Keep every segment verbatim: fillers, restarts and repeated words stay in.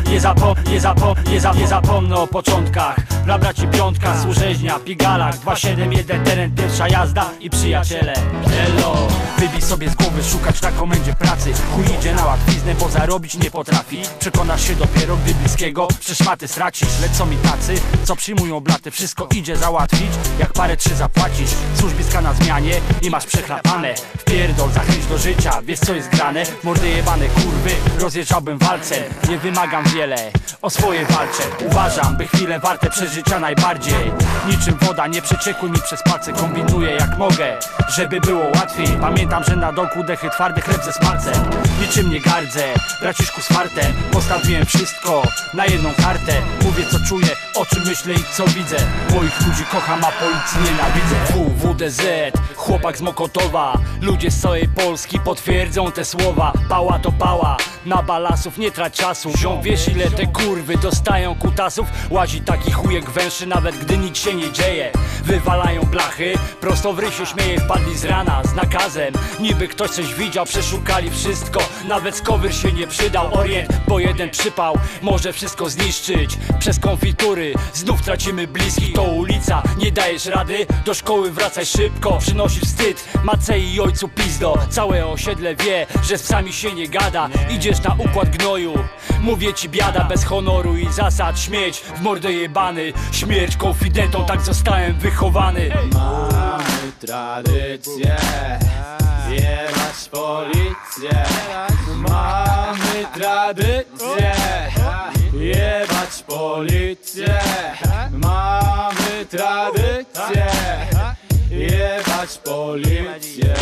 nie zapom, nie zapom, nie, za, nie zapomnę o początkach. Dla braci piątka, służeźnia, pigalach, dwa siedem jeden teren, pierwsza jazda i przyjaciele. Hello, wybij sobie z głowy szukać na komendzie pracy. Chuj idzie na łatwiznę, bo zarobić nie potrafi. Przekonasz się dopiero, gdy bliskiego przeszmaty stracisz. Lecą mi tacy, co przyjmują blaty, wszystko idzie załatwić, jak parę trzy zapłacić. Służbiska na zmianie i masz przechlapane. Wpierdol, zachęć do życia, wiesz co jest grane. Mordy jebane kurwy, rozjeżdżałbym walcem. Nie wymagam wiele, o swoje walczę. Uważam, by chwile warte przeżycia najbardziej. Niczym woda, nie przeciekły mi przez palce. Kombinuję jak mogę, żeby było łatwiej. Pamiętam, że na dołku dechy twardy chleb ze smalcem. Niczym nie gardzę, braciszku z fartem. Postawiłem wszystko na jedną kartę. Mówię co czuję, o czym myślę i co widzę. Moich ludzi kocham, a policji nienawidzę. W W D Z, chłopak z Mokotowa. Ludzie z całej Polski potwierdzą te słowa. Pała to pała, na balasów nie trać czasu. Ziom, wiesz ile te kurwy dostają kutasów? Łazi taki chujek węższy, nawet gdy nic się nie dzieje. Wywalają blachy, prosto w ryj się śmieje. Wpadli z rana z nakazem, niby ktoś coś widział. Przeszukali wszystko, nawet skowyr się nie przydał. Orient, bo jeden przypał może wszystko zniszczyć. Przez konfitury znów tracimy bliskich. To ulica, nie dajesz rady, do szkoły wracaj szybko. Przynosi wstyd matce i ojcu pizdo. Całe osiedle wie, że z psami się nie gada. Idziesz na układ gnoju, mówię ci biada. Bez honoru i zasad śmieć w mordę jebany. Śmierć konfidentom, tak zostałem wychowany. Mamy tradycję, jebać policję. Mamy tradycję, jebać policję. Mamy tradycję, jebać policję.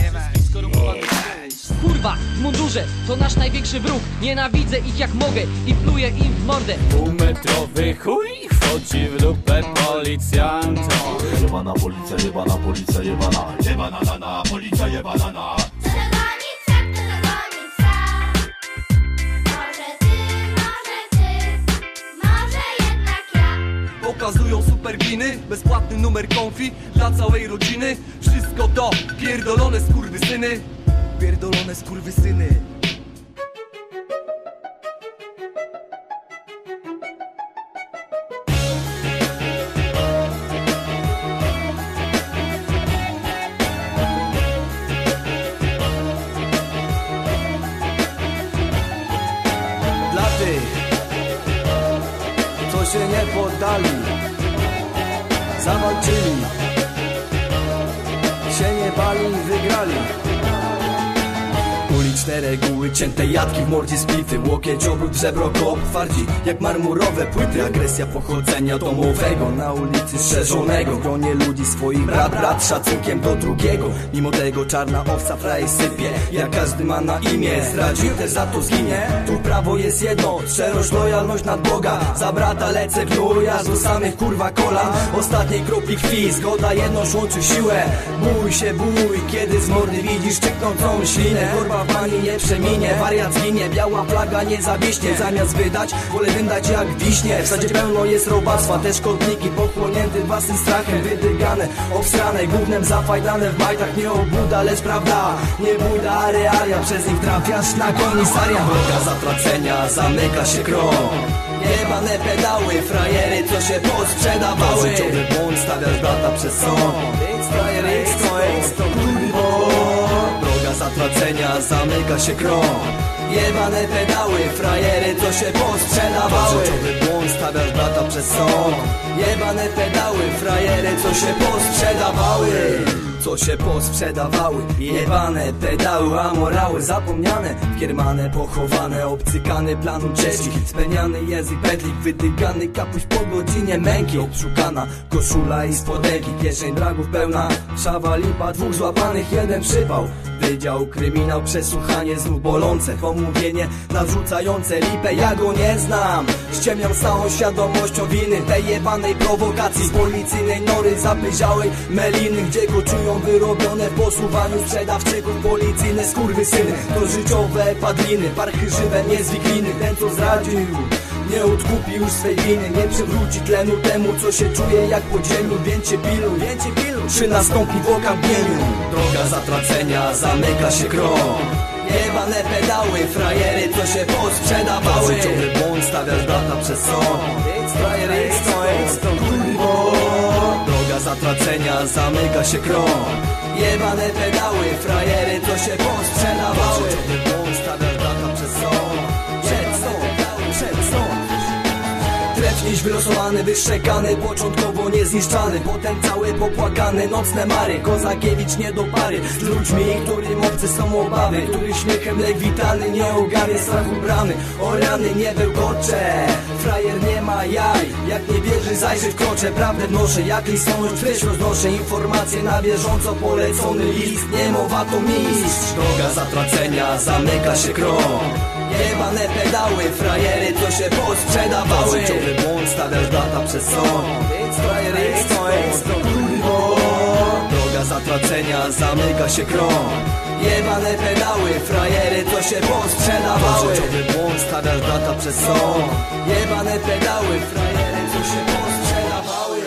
Kurwa, w mundurze, to nasz największy wróg. Nienawidzę ich jak mogę i pluję im w mordę. Półmetrowy chuj wchodzi w dupę policjantom. Jebana policja, jebana policja, jebana. Jebana na na, policja jebana na. Pokazują super gliny, bezpłatny numer konfi dla całej rodziny. Wszystko to pierdolone skurwysyny. Pierdolone skurwysyny. Dla tych, co się nie poddali, zawalczyli, się nie bali i wygrali. Uliczne reguły, cięte jadki w mordzie splity. Łokieć, obrót, żebro, kop, twardzi jak marmurowe płyty. Agresja pochodzenia domowego, na ulicy strzeżonego. Gronie ludzi swoich brat, brat szacunkiem do drugiego. Mimo tego czarna owca fraje sypie, jak każdy ma na imię. Zdradził, też za to zginie. Tu prawo jest jedno, szczerość, lojalność nad Boga. Za brata lecę w dół, aż do samych kurwa kolan. Ostatniej kropli krwi, zgoda jedność łączy siłę. Bój się, bój, kiedy z mordy widzisz czeknącą ślinę. Gorba w bani nie przeminie, wariat zginie. Biała flaga nie zawiśnie, zamiast wydać wolę wyndać jak wiśnie. W sadzie pełno jest robactwa, te szkodniki pochłonięte własnym strachem. Wydygane, obsrane, gównem zafajdane w majtach. Nie obuda, lecz prawda, nie bójda, a realia. Przez nich trafiasz na komisariat. Droga zatracenia, zamyka się krąg. Jebane pedały, frajery, co się posprzedawały. Życiowy błąd, stawiasz brata przez sąd. Frajery, exto, exto, kurwo. Droga zatracenia, zamyka się krąg. Jebane pedały, frajery, co się posprzedawały. Życiowy błąd, stawiasz brata przez sąd. Jebane pedały, frajery, co się posprzedawały. Co się posprzedawały, jebane pedały, a morały zapomniane, wkiermane, pochowane, obcykany planu czeski. Speniany język pętlik, wytykany kapuś po godzinie męki. Obszukana koszula i spodenki, kieszeń dragów pełna szawa lipa, dwóch złapanych, jeden przypał. Wydział kryminał, przesłuchanie znów bolące, pomówienie narzucające lipę. Ja go nie znam, ściemniam z całą świadomością winy tej jebanej prowokacji z policyjnej nory zapyziałej meliny, gdzie go czują wyrobione w posuwaniu sprzedawczyków. Policyjne skurwysyny to życiowe padliny, parchy żywe niezwikliny. Ten co zdradził nie odkupi już swej winy, nie przywróci tlenu temu co się czuje jak po dzieniu. Więc cię piluj, więc cię piluj, czy nastąpi w okamgnieniu. Droga zatracenia, zamyka się krąg. Jebane pedały, frajery co się posprzedawały. Życiowy błąd, stawiasz brata przez sąd. Frajer jest to, jest to, kurwo. Droga zatracenia, zamyka się krąg. Jebane pedały, frajery co się posprzedawały. Życiowy błąd, stawiasz brata przez sąd. Przed sąd, przed sąd. Trefniś wylosowany, wyszczekany, początkowo niezniszczany, potem cały popłakany, nocne mary, Kozakiewicz nie do pary. Z ludźmi, którym obce są obawy, których śmiechem lek witalny nie ogarnie strachu bramy. O rany nie bełkocze, frajer nie ma jaj, jak nie wierzy zajrzy w krocze. Prawdę wnoszę jak listonosz, treść roznoszę, informacje na bieżąco, polecony list, nie mowa to mistrz. Droga zatracenia, zamyka się krąg. Jebane pedały, frajery co się posprzedawały. Życiowy błąd, stawiasz brata przez sąd. Frajer jest to, jest to, kurwo. Droga zatracenia, zamyka się krąg. Jebane pedały, frajery co się posprzedawały. Życiowy błąd, stawiasz brata przez sąd. Jebane pedały, frajery co się posprzedawały.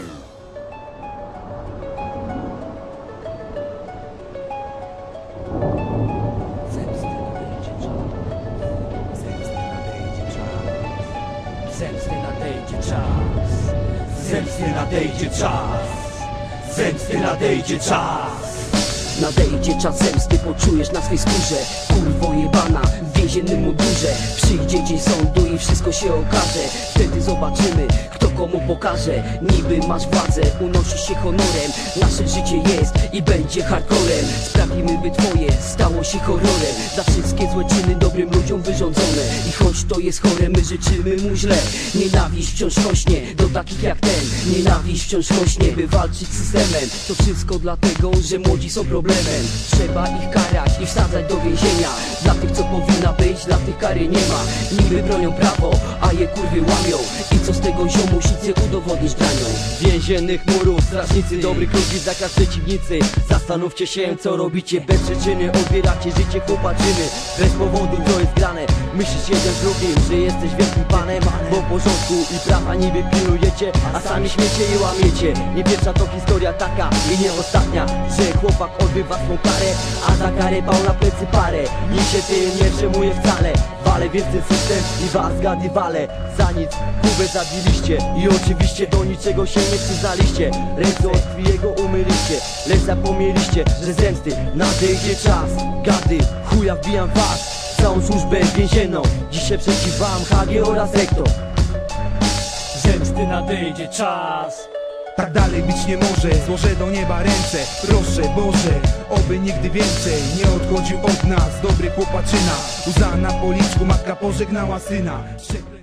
Zemsty nadejdzie czas. Zemsty nadejdzie czas. Zemsty nadejdzie czas. Nadejdzie czas zemsty, poczujesz na swej skórze. Kurwo jebana, w więziennym mundurze. Przyjdzie dzień sądu i wszystko się okaże. Wtedy zobaczymy, kto komu pokaże. Niby masz władzę, unosisz się honorem. Nasze życie jest i będzie hardcorem. Sprawimy, by twoje stało się horrorem. Za wszystkie złe czyny dobrym ludziom wyrządzone. I choć to jest chore, my życzymy mu źle. Nienawiść wciąż rośnie do takich jak ten. Nienawiść wciąż rośnie, by walczyć z systemem. To wszystko dlatego, że młodzi są problemem. Trzeba ich karać i wsadzać do więzienia. Dla tych co powinna być, dla tych kary nie ma. Niby bronią prawo, a je kurwy łamią. I co z tego ziomu, sicy udowodnić dranią. Więziennych murów, strażnicy dobrych ludzi, zakaz przeciwnicy. Zastanówcie się co robicie, bez przyczyny odbieracie życie chłopaczyny. Bez powodu to jest grane, myślisz jeden z drugim, że jesteś wielkim panem. Bo porządku i prawa niby pilnujecie, a sami śmiecie i łamiecie. Nie pierwsza to historia taka i nie ostatnia, że chłopak odbywa swą karę, a za karę bał na plecy parę. Nikt się tym nie przejmuje wcale. Wale więc ten system i was gady wale. Za nic Kubę zabiliście i oczywiście do niczego się nie przyznaliście. Ręce od krwi jego umyliście, lecz zapomnieliście, że zemsty nadejdzie czas. Gady, chuja wbijam was, całą służbę więzienną. Dzisiaj przeciw wam H G oraz rektor. Zemsty nadejdzie czas. Tak dalej być nie może, złożę do nieba ręce. Proszę Boże, oby nigdy więcej nie odchodził od nas dobry chłopaczyna. Łza na policzku, matka pożegnała syna.